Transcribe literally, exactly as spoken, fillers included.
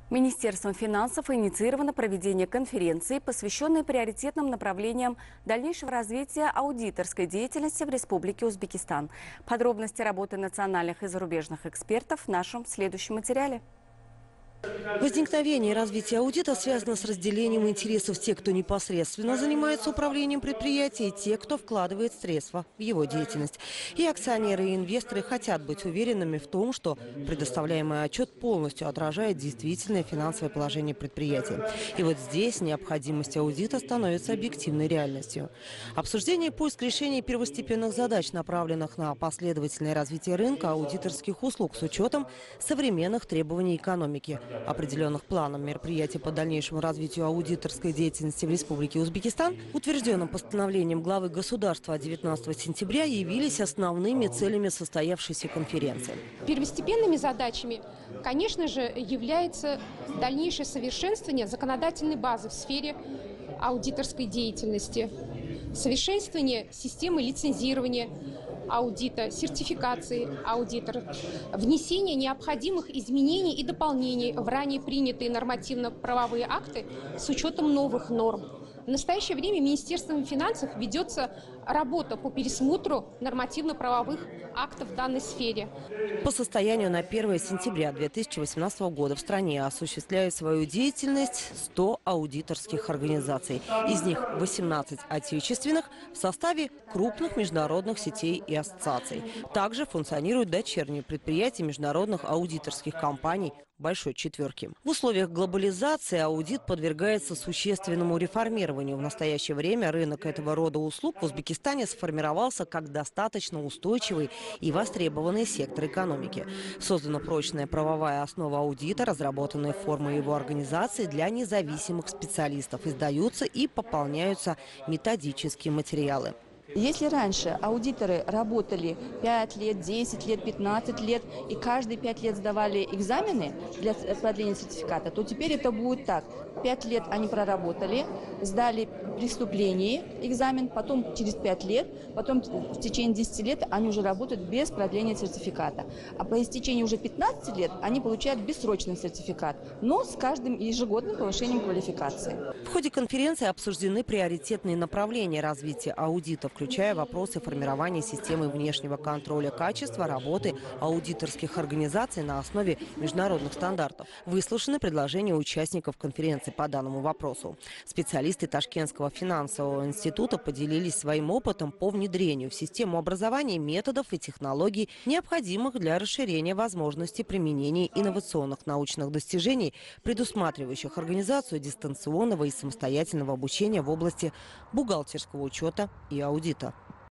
Министерством финансов инициировано проведение конференции, посвященной приоритетным направлениям дальнейшего развития аудиторской деятельности в Республике Узбекистан. Подробности работы национальных и зарубежных экспертов в нашем следующем материале. Возникновение и развитие аудита связано с разделением интересов тех, кто непосредственно занимается управлением предприятия, и тех, кто вкладывает средства в его деятельность. И акционеры, и инвесторы хотят быть уверенными в том, что предоставляемый отчет полностью отражает действительное финансовое положение предприятия. И вот здесь необходимость аудита становится объективной реальностью. Обсуждение поиск решений первостепенных задач, направленных на последовательное развитие рынка аудиторских услуг с учетом современных требований экономики, определенных планом мероприятий по дальнейшему развитию аудиторской деятельности в Республике Узбекистан, утвержденным постановлением главы государства от девятнадцатого сентября, явились основными целями состоявшейся конференции. Первостепенными задачами, конечно же, является дальнейшее совершенствование законодательной базы в сфере аудиторской деятельности, совершенствование системы лицензирования аудита, сертификации аудиторов, внесение необходимых изменений и дополнений в ранее принятые нормативно-правовые акты с учетом новых норм. В настоящее время Министерством финансов ведется работа по пересмотру нормативно-правовых актов в данной сфере. По состоянию на первое сентября две тысячи восемнадцатого года в стране осуществляют свою деятельность сто аудиторских организаций. Из них восемнадцать отечественных в составе крупных международных сетей и ассоциаций. Также функционируют дочерние предприятия международных аудиторских компаний большой четверки. В условиях глобализации аудит подвергается существенному реформированию. В настоящее время рынок этого рода услуг в Узбекистане сформировался как достаточно устойчивый и востребованный сектор экономики. Создана прочная правовая основа аудита, разработанные формы его организации для независимых специалистов. Издаются и пополняются методические материалы. Если раньше аудиторы работали пять лет, десять лет, пятнадцать лет и каждые пять лет сдавали экзамены для продления сертификата, то теперь это будет так. пять лет они проработали, сдали преступление экзамен, потом через пять лет, потом в течение десяти лет они уже работают без продления сертификата. А по истечении уже пятнадцати лет они получают бессрочный сертификат, но с каждым ежегодным повышением квалификации. В ходе конференции обсуждены приоритетные направления развития аудита, включая вопросы формирования системы внешнего контроля качества работы аудиторских организаций на основе международных стандартов. Выслушаны предложения участников конференции по данному вопросу. Специалисты Ташкентского финансового института поделились своим опытом по внедрению в систему образования методов и технологий, необходимых для расширения возможностей применения инновационных научных достижений, предусматривающих организацию дистанционного и самостоятельного обучения в области бухгалтерского учета и аудита.